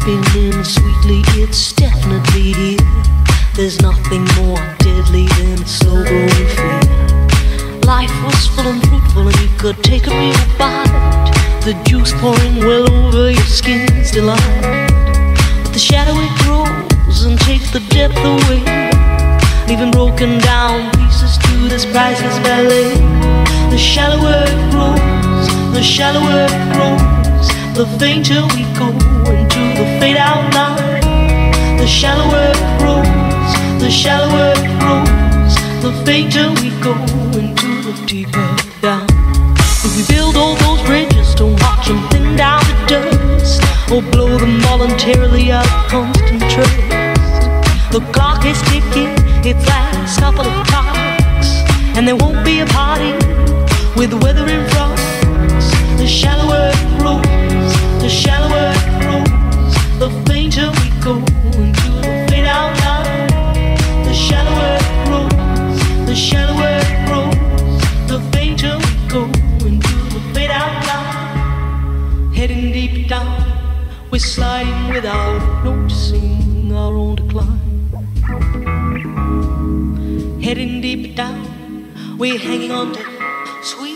creeping in sweetly, it's definitely here. There's nothing more deadly than a slow-growing fear. Life was full and fruitful and you could take a real bite. The juice pouring well over your skin's delight. But the shadow it grows and takes the depth away, leaving broken down pieces to this priceless ballet. The shallower it grows, the shallower it grows, the fainter we go into the fade out line. The shallower it grows, the shallower it grows, the fainter we go into the deeper down. If we build all those bridges, don't watch them thin down to dust, or blow them voluntarily out of constant trust. The clock is ticking its last couple of clocks, and there won't be a party with the weather in front. The shallower it grows, the shallower it grows, the fainter we go into the fade out line. The shallower it grows, the shallower it grows, the fainter we go into the fade out line. Heading deep down, we're sliding without noticing our own decline. Heading deep down, we're hanging on to sweet